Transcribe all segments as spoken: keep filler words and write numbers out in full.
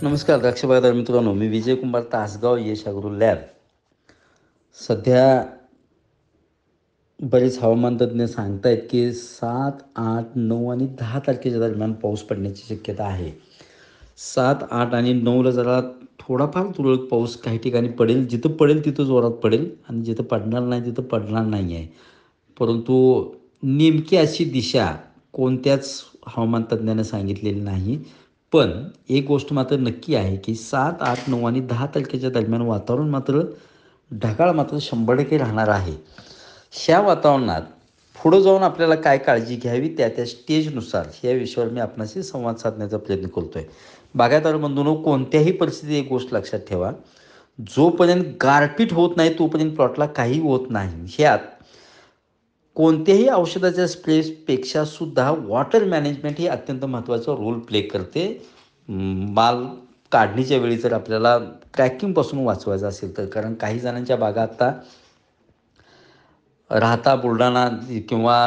नमस्कार द्राक्ष बागायतदार मित्रांनो, मी विजय कुमार तासगाव यश ॲग्रो लॅब. सध्या बरेच हवामान तज्ज्ञ सांगतायत की सात, आठ, नऊ आणि दहा तारखेच्या दरम्यान पाऊस पडण्याची शक्यता आहे. सात, आठ आणि नऊला जरा थोडाफार तुरळक पाऊस काही ठिकाणी पडेल. जिथं पडेल तिथं जोरात पडेल आणि जिथं पडणार नाही तिथं पडणार नाही आहे. परंतु नेमकी अशी दिशा कोणत्याच हवामान तज्ज्ञानं सांगितलेली नाही. पण एक गोष्ट मात्र नक्की आहे की सात, आठ, नऊ आणि दहा तारखेच्या दरम्यान वातावरण मात्र ढगाळ मात्र शंभर टक्के राहणार आहे. ह्या वातावरणात पुढं जाऊन आपल्याला काय काळजी घ्यावी त्या त्या स्टेजनुसार ह्या विषयावर मी आपणाशी संवाद साधण्याचा प्रयत्न करतो आहे. बागायतदार बंधूंनो, कोणत्याही परिस्थितीत एक गोष्ट लक्षात ठेवा, जोपर्यंत गारपीट होत नाही तोपर्यंत प्लॉटला काही होत नाही. ह्यात कोणत्याही औषधाच्या स्प्रेपेक्षा सुद्धा वॉटर मॅनेजमेंट ही अत्यंत महत्त्वाचा रोल प्ले करते. माल काढणीच्या वेळी जर आपल्याला क्रॅकिंगपासून वाचवायचं असेल तर, कारण काही जणांच्या बागा आत्ता राहता बुलढाणा किंवा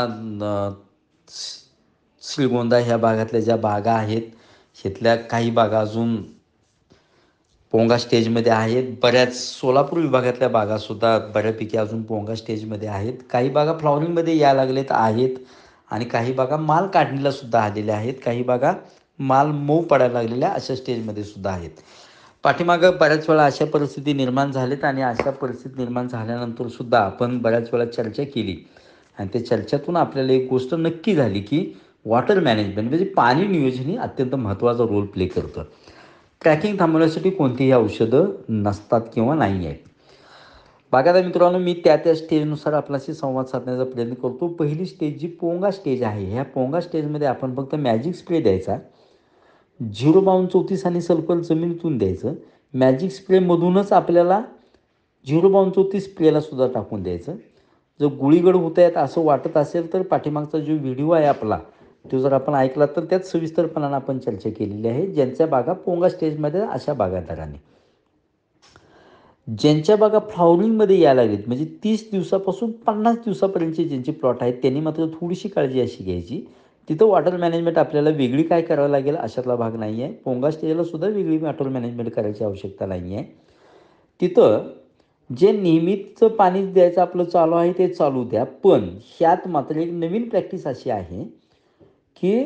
श्रीगोंदा ह्या भागातल्या ज्या बागा आहेत, इथल्या काही बागा अजून पोंगा स्टेजमध्ये आहेत. बऱ्याच सोलापूर विभागातल्या बागासुद्धा बऱ्यापैकी अजून पोंगा स्टेजमध्ये आहेत. काही बागा फ्लॉवरिंगमध्ये यायला लागलेत आहेत आणि काही बागा माल काढणीलासुद्धा आलेल्या आहेत. काही बागा माल मऊ पडायला लागलेल्या अशा स्टेजमध्ये सुद्धा आहेत. पाठीमागं बऱ्याच वेळा अशा परिस्थिती निर्माण झाल्यात आणि अशा परिस्थिती निर्माण झाल्यानंतरसुद्धा आपण बऱ्याच वेळा चर्चा केली आणि त्या चर्चेतून आपल्याला एक गोष्ट नक्की झाली की वॉटर मॅनेजमेंट म्हणजे पाणी नियोजन ही अत्यंत महत्त्वाचा रोल प्ले करतं. क्रॅकिंग थांबवण्यासाठी कोणतीही औषधं नसतात किंवा नाही आहेत. बागायतदार मित्रांनो, मी त्या त्या स्टेजनुसार आपल्याशी संवाद साधण्याचा प्रयत्न करतो. पहिली स्टेज जी पोंगा स्टेज आहे, ह्या पोंगा स्टेजमध्ये आपण फक्त मॅजिक स्प्रे द्यायचा. झिरो बावन्न चौतीस आणि सल्फर जमिनीतून द्यायचं. मॅजिक स्प्रेमधूनच आपल्याला झिरो बावन्न चौतीस स्प्रेलासुद्धा टाकून द्यायचं. जर गुळीगड होत आहेत असं वाटत असेल तर पाठीमागचा जो व्हिडिओ आहे आपला, तो जर आपण ऐकला तर त्यात सविस्तरपणानं आपण चर्चा केलेली आहे. ज्यांच्या बागा पोंगा स्टेजमध्ये अशा बागायतदारांनी, ज्यांच्या बागा फ्लॉवरिंगमध्ये यायला लागलीत म्हणजे तीस दिवसापासून पन्नास दिवसापर्यंतचे ज्यांचे प्लॉट आहेत त्यांनी मात्र थोडीशी काळजी अशी घ्यायची. तिथं वॉटर मॅनेजमेंट आपल्याला वेगळी काय करावं लागेल अशातला भाग नाही आहे. पोंगा स्टेजला सुद्धा वेगळी वॉटर मॅनेजमेंट करायची आवश्यकता नाही आहे. तिथं जे नियमितचं पाणी द्यायचं आपलं चालू आहे ते चालू द्या. पण ह्यात मात्र एक नवीन प्रॅक्टिस अशी आहे की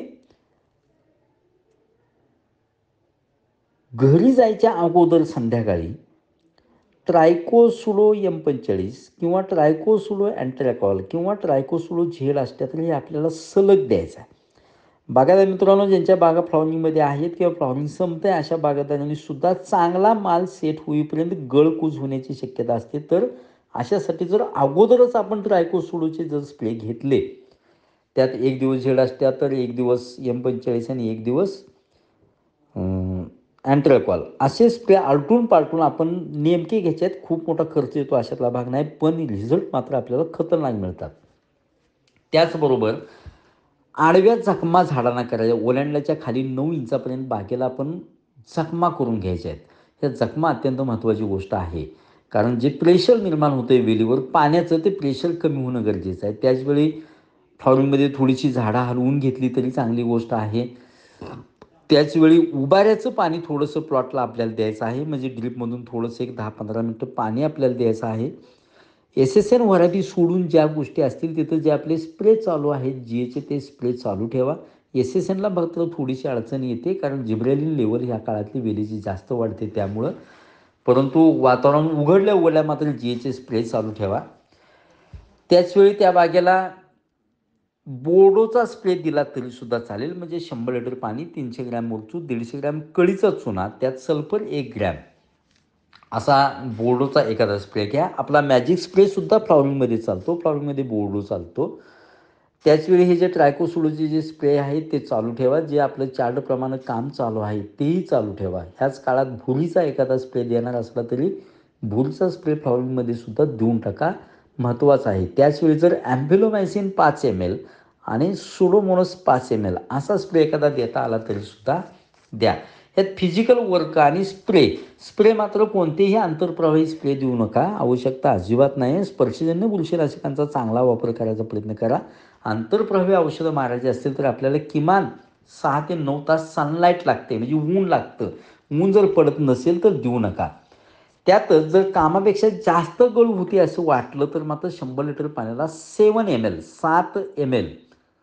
घरी जायच्या अगोदर संध्याकाळी ट्रायकोसुलो एम पंचेचाळीस किंवा ट्रायकोसुलो अँट्रॅकॉल किंवा ट्रायकोसुलो झेल असल्या तरी आपल्याला सलग द्यायचा आहे. बागायतदार मित्रांनो, ज्यांच्या बागा फ्लॉवरिंगमध्ये आहेत किंवा फ्लॉवरिंग संपते अशा बागायतदारांनी सुद्धा चांगला माल सेट होईपर्यंत गळकूज होण्याची शक्यता असते. तर अशासाठी जर अगोदरच आपण ट्रायकोसुलोचे जर स्प्रे घेतले, त्यात एक दिवस झेड असत्या तर एक दिवस एम पंचेचाळीस आणि एक दिवस अँट्रॅकॉल असे स्प्रे आलटून पालटून आपण नेमके घ्यायचे आहेत. खूप मोठा खर्च येतो अशातला भाग नाही, पण रिझल्ट मात्र आपल्याला खतरनाक मिळतात. त्याचबरोबर आडव्या जखमा झाडांना करायच्या. ओलांडल्याच्या खाली नऊ इंचापर्यंत बागेला आपण जखमा करून घ्यायच्या आहेत. ह्या जखमा अत्यंत महत्त्वाची गोष्ट आहे, कारण जे प्रेशर निर्माण होतं आहे वेलीवर पाण्याचं, ते प्रेशर कमी होणं गरजेचं आहे. त्याचवेळी फ्लॉवरिंगमध्ये थोडीशी झाडं हलवून घेतली तरी चांगली गोष्ट आहे. त्याचवेळी उबाऱ्याचं पाणी थोडंसं प्लॉटला आपल्याला द्यायचं आहे. म्हणजे ड्रीपमधून थोडंसं एक दहा पंधरा मिनटं पाणी आपल्याला द्यायचं आहे. एस एस एन व्हरायटी सोडून ज्या गोष्टी असतील तिथं जे आपले स्प्रे चालू आहेत जी एचे ते स्प्रे चालू ठेवा. एस एस एनला मात्र थोडीशी अडचण येते, कारण जिब्रेलिन लेवल ह्या काळातली वेलीची जास्त वाढते त्यामुळं. परंतु वातावरण उघडल्या उघडल्या मात्र जी एचे स्प्रे चालू ठेवा. त्याचवेळी त्या बागेला बोर्डोचा स्प्रे दिला तरीसुद्धा चालेल. म्हणजे शंभर लिटर पाणी, तीनशे ग्रॅम मोरचू, दीडशे ग्रॅम कळीचा चुना, त्यात सल्फर एक ग्रॅम असा बोर्डोचा एखादा स्प्रे घ्या. आपला मॅजिक स्प्रेसुद्धा फ्लॉवरिंगमध्ये चालतो, फ्लॉवरिंगमध्ये बोर्डो चालतो. त्याचवेळी हे जे ट्रायकोसुलोचे जे स्प्रे आहेत ते चालू ठेवा. जे आपलं चार्टप्रमाणे काम चालू आहे तेही चालू ठेवा. ह्याच काळात भुरीचा एखादा स्प्रे देणार असला तरी भुरीचा स्प्रे फ्लॉवरिंगमध्ये सुद्धा देऊन टाका, महत्त्वाचं आहे. त्याचवेळी जर ॲम्फिलोमायसिन पाच एम एल आणि सुडोमोनस पाच एम एल असा स्प्रे एखादा देता आला तरीसुद्धा द्या. ह्यात फिजिकल वर्क आणि स्प्रे स्प्रे मात्र कोणतेही आंतरप्रवाही स्प्रे देऊ नका, आवश्यकता अजिबात नाही. स्पर्शजन्य बुरशीनाशकांचा चांगला वापर करायचा प्रयत्न करा. आंतरप्रवाही औषधं मारायची असतील तर आपल्याला किमान सहा ते नऊ तास सनलाईट लागते, म्हणजे ऊन लागतं. ऊन जर पडत नसेल तर देऊ नका. त्यातच जर कामापेक्षा जास्त गळू होती असं वाटलं तर मात्र शंभर लिटर पाण्याला सेवन एम एल सात M L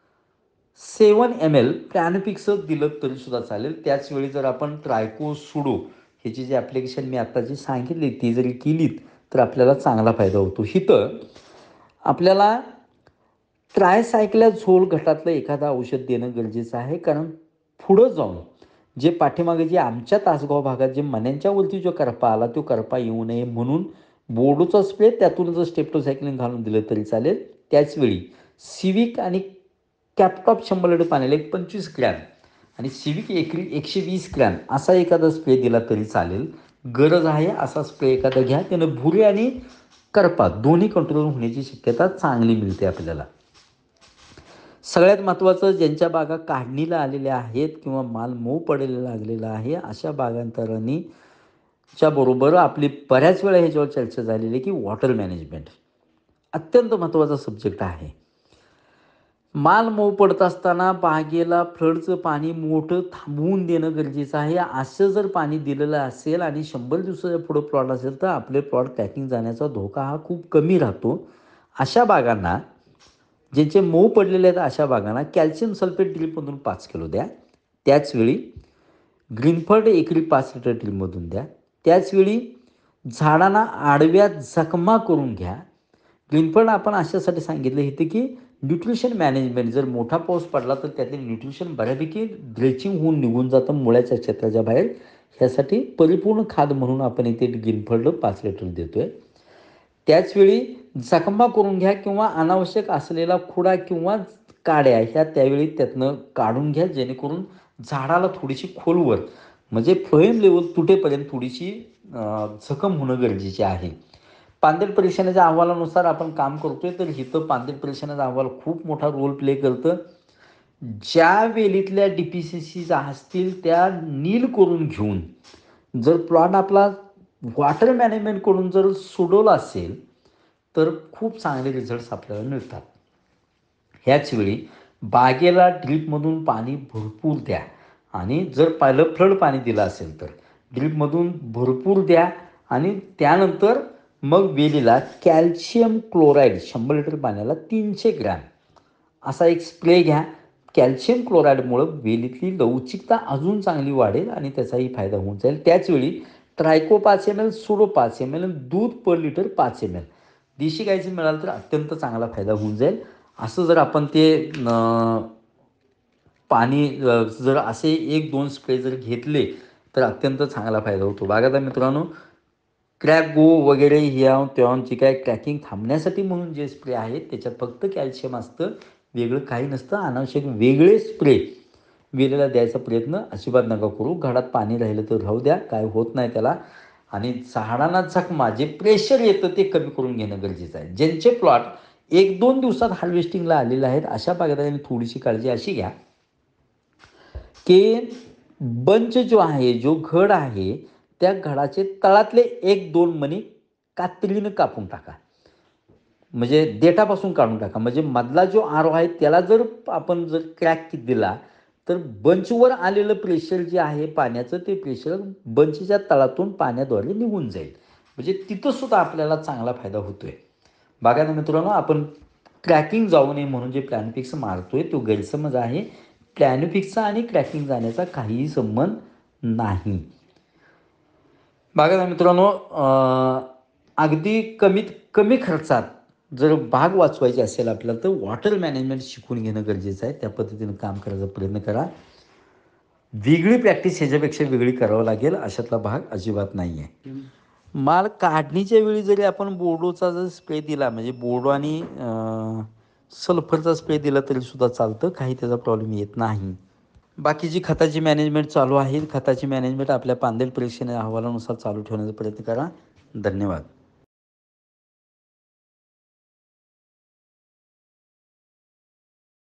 seven M L प्लॅनपिक्सच दिलं तरीसुद्धा चालेल. त्याचवेळी जर आपण ट्रायको सुडो ह्याची जी ॲप्लिकेशन मी आत्ता जी सांगितली ती जरी केलीत तर आपल्याला चांगला फायदा होतो. इथं आपल्याला ट्रायसायक्ला झोल गटातलं एखादं औषध देणं गरजेचं आहे, कारण पुढं जाऊन जे पाठीमागे जे आमच्या तासगाव भागात जे मण्यांच्या वरती जो करपा आला तो करपा येऊ नये म्हणून बोर्डोचा स्प्रे त्यातून जर स्टेप्टोसायक्लिन घालून दिलं तरी चालेल. त्याचवेळी सिविक आणि कॅपटॉप शंभर लिटर पाण्याला एक पंचवीस ग्रॅम आणि सिविक एकरी एकशे वीस ग्रॅम असा एखादा स्प्रे दिला तरी चालेल. गरज आहे असा स्प्रे एखादा घ्या, त्यानं भुरे आणि करपा दोन्ही कंट्रोल होण्याची शक्यता चांगली मिळते आपल्याला. सगळ्यात महत्त्वाचं, ज्यांच्या बागा काढणीला आलेल्या आहेत किंवा माल मऊ पडलेला लागलेला आहे अशा बागांतरांनी च्या बरोबर आपली बऱ्याच वेळा ह्याच्यावर चर्चा झालेली आहे की वॉटर मॅनेजमेंट अत्यंत महत्त्वाचा सब्जेक्ट आहे. माल मऊ पडत असताना बागेला फ्लडचं पाणी मोठं थांबवून देणं गरजेचं आहे. असं जर पाणी दिलेलं असेल आणि शंभर दिवसाच्या पुढं प्लॉट असेल तर आपले प्लॉट क्रॅकिंग जाण्याचा धोका हा खूप कमी राहतो. अशा बागांना, ज्यांचे मऊ पडलेले आहेत अशा बागांना कॅल्शियम सल्फेट ड्रीपमधून पाच किलो द्या. त्याचवेळी ग्रीनफर्ड एकरी पाच लिटर ड्रीपमधून द्या. त्याचवेळी झाडांना आडव्या जखमा करून घ्या. ग्रीनफर्ड आपण अशासाठी सांगितलं इथे की न्यूट्रिशन मॅनेजमेंट, जर मोठा पाऊस पडला तर त्यातले न्यूट्रिशन बऱ्यापैकी ड्रेचिंग होऊन निघून जातं मुळ्याच्या क्षेत्राच्या बाहेर. ह्यासाठी परिपूर्ण खाद म्हणून आपण इथे ग्रीनफर्ड पाच लिटर देतो आहे. त्याचवेळी जखमा करून घ्या किंवा अनावश्यक असलेला खुडा किंवा काड्या ह्या त्यावेळी त्यातनं काढून घ्या, जेणेकरून झाडाला थोडीशी खोलवर म्हणजे फ्लोएम लेवल तुटेपर्यंत थोडीशी जखम होणं गरजेचे आहे. पांदेड परीक्षणाच्या अहवालानुसार आपण काम करतोय तर इथं पांदेड परीक्षणाचा अहवाल खूप मोठा रोल प्ले करतं. ज्या वेलीतल्या डी पी सी सीज असतील त्या नील करून घेऊन जर प्लॉट आपला वॉटर मॅनेजमेंटकडून जर सोडवला असेल तर खूप चांगले रिझल्ट्स आपल्याला मिळतात. ह्याचवेळी बागेला ड्रीपमधून पाणी भरपूर द्या आणि जर पहिलं फ्लड पाणी दिलं असेल तर ड्रीपमधून भरपूर द्या आणि त्यानंतर मग वेलीला कॅल्शियम क्लोराईड शंभर लिटर पाण्याला तीनशे ग्रॅम असा एक स्प्रे घ्या. कॅल्शियम क्लोराईडमुळं वेलीतली लवचिकता अजून चांगली वाढेल आणि त्याचाही फायदा होऊन जाईल. त्याचवेळी ट्रायको पाच एम एल सुडो पाच एम एल दूध पर लिटर पाच एम एल देशी गाईचं मिळालं तर अत्यंत चांगला फायदा होऊन जाईल. असं जर आपण ते पाणी जर असे एक दोन स्प्रे जर घेतले तर अत्यंत चांगला फायदा होतो. बागायतदार मित्रांनो, क्रॅक गो वगैरे ह्या तेव्हाची काय क्रॅकिंग थांबण्यासाठी म्हणून जे स्प्रे आहेत त्याच्यात फक्त कॅल्शियम असतं, वेगळं काही नसतं. अनावश्यक वेगळे स्प्रे वेलीला द्यायचा प्रयत्न अजिबात नका करू. घरात पाणी राहिलं तर राहू द्या, काय होत नाही त्याला. आणि झाडांना जखमा जे प्रेशर येतं ते कमी करून घेणं गरजेचं आहे. ज्यांचे प्लॉट एक दोन दिवसात हार्वेस्टिंगला आलेले आहेत अशा बागायतदारांनी थोडीशी काळजी अशी घ्या की बंच जो आहे, जो घड आहे त्या घडाचे तळातले एक दोन मणी कात्रीनं कापून टाका, म्हणजे देठापासून काढून टाका. म्हणजे मधला जो आरो आहे त्याला जर आपण जर क्रॅक दिला तर बंचवर आलेलं प्रेशर जे आहे पाण्याचं ते प्रेशर बंचच्या तळातून पाण्याद्वारे निघून जाईल. म्हणजे तिथंसुद्धा आपल्याला चांगला फायदा होतो आहे. बागायतदार मित्रांनो, आपण क्रॅकिंग जाऊ नये म्हणून जे प्लॅनफिक्स मारतोय तो गैरसमज आहे. प्लॅनफिक्सचा आणि क्रॅकिंग जाण्याचा काहीही संबंध नाही. बागायतदार मित्रांनो, अगदी कमीत कमी खर्चात जर बाग वाचवायची असेल आपल्याला तर वॉटर मॅनेजमेंट शिकून घेणं गरजेचं आहे. त्या पद्धतीनं काम करायचा प्रयत्न करा. वेगळी प्रॅक्टिस ह्याच्यापेक्षा वेगळी करावं लागेल अशातला भाग अजिबात नाही आहे. माल काढणीच्या वेळी जरी आपण बोर्डोचा जर स्प्रे दिला म्हणजे बोर्डो आणि सल्फरचा स्प्रे दिला तरीसुद्धा चालतं, काही त्याचा प्रॉब्लेम येत नाही. बाकीची खताची मॅनेजमेंट चालू आहे. खताची मॅनेजमेंट आपल्या पांदेल परीक्षेने अहवालानुसार चालू ठेवण्याचा प्रयत्न करा. धन्यवाद.